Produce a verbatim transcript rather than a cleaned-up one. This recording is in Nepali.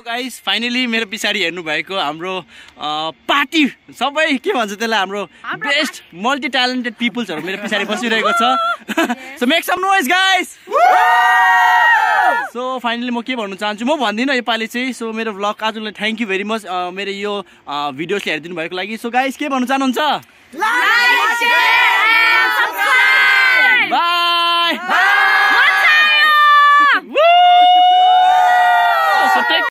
गाइस फाइनली मेरो पछाडि हेर्नु भएको हाम्रो पार्टी सबै के भन्छ त्यसलाई हाम्रो बेस्ट मल्टी ट्यालेन्टेड पिपल्सहरु मेरो पछाडि बसिरहेको छ। So make some noise guys. So finally म के भन्नु चाहन्छु म भन्दिन योपालि चाहिँ। सो मेरो भ्लग आजलाई थ्यांक यू भेरी मच मेरो यो भिडियोसले हेरिदिनु भएको लागि। सो गाइस के भन्नु चाहनुहुन्छ? Like share